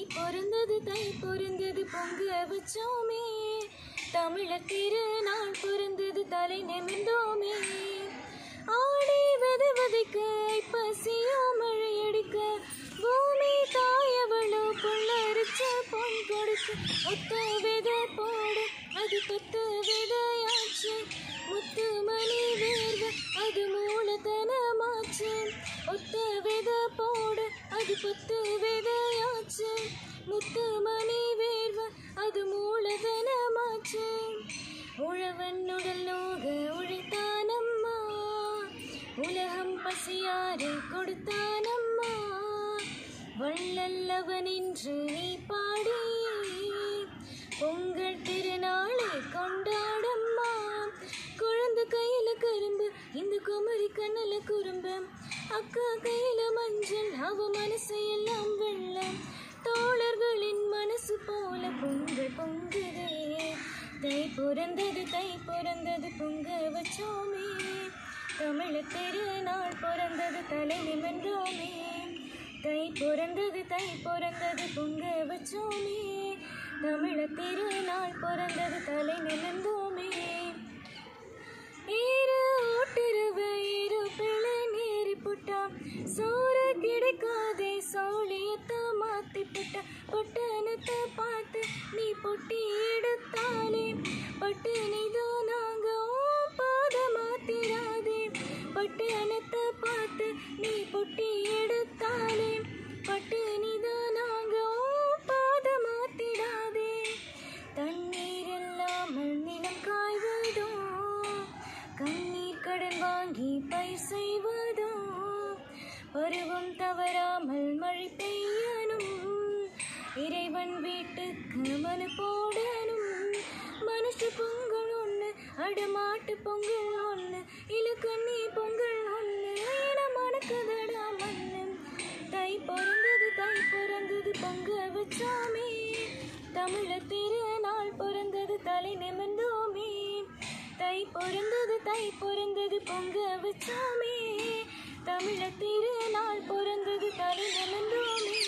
பொருந்தது தை பொருந்தது பொங்க வச்சோமே, தமிழர் திருநாள் பொருந்தது தலை நிமிர்ந்தோமே. ஆடி விதை விதைக்க பசியோ மழையடிக்க, பூமி தாயவளோ புல்லரிச்ச பொன் கொடுக்க. ஒத்த விதை போடு அது கொத்து விதையாச்சு, முத்து மணி வேர்வ அது மூலதனமாச்சு. ஒத்த விதை போடு அது கொத்து விதையாச்சு, முத்து மணி வேர்வ அது மூலதனமாச்சு. உழவன் உடல் நோக உழைத்தானம்மா, உலகம் பசியாறு கொடுத்தானம்மா. வள்ளல்லவன் என்று நீ பாடி பொங்கல் திருநாளை கொண்டாடம்மா. குழந்தை கையில கரும்பு இந்த குமரி கண்ணல குறும்பு, அக்கா கையில மஞ்சள் அவ மனசு எல்லாம் வெள்ளம். தோழர்களின் மனசு போல பொங்கல் பொங்குதே, தை பொருந்தது பொங்க வச்சோமே, தமிழர் திருநாள் பொருந்தது தலை நிமிர்ந்தோமே. தை பொருந்தது பொங்க வச்சோமே, தமிழர் திருநாள் பொருந்தது தலை நிமிர்ந்தோமே. ஏறு ஓட்டுருவ ஏறு பிள்ளை நேரி புட்டா, சோறு கிடைக்காதே சோழியத்தை மாத்தி புட்டா. பொட்டனத்தை பார்த்து நீ பொட்டி எடுத்தாலே, பட்டினிதான் நாங்க பாத மாத்திராதே. பட்டனத்தை பார்த்து நீ பொட்டி எடுத்தாலே, பட்டினிதான் நாங்க பாத மாத்திடாதே. தண்ணீர் இல்லாமல் நிலம் காய்வதோ, கண்ணீர் கடன் வாங்கி பயிர் செய்வதோ. பருவம் தவறாமல் மழை பெய்யணும், இறைவன் வீட்டுக்கு மனு போடணும். மனுஷ பொங்கல் ஒன்று அடமாட்டு பொங்கல் ஒன்று, இலக்கண்ணி பொங்கல் ஒன்று மணக்குதடா மண்ணு. தை பொருந்தது பொங்க வச்சோமே, தமிழர் திருநாள் பொருந்தது தலை நிமிர்ந்தோமே. தை பொருந்தது பொங்க வச்சோமே, தமிழர் திருநாள் பொருந்தது தலை நிமிர்ந்தோமே.